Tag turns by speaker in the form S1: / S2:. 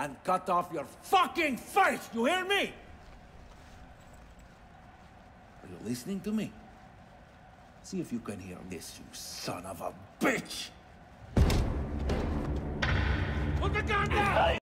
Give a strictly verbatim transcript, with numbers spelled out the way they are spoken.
S1: and cut off your fucking face! You hear me? Are you listening to me? See if you can hear this, you son of a bitch! Put the gun down!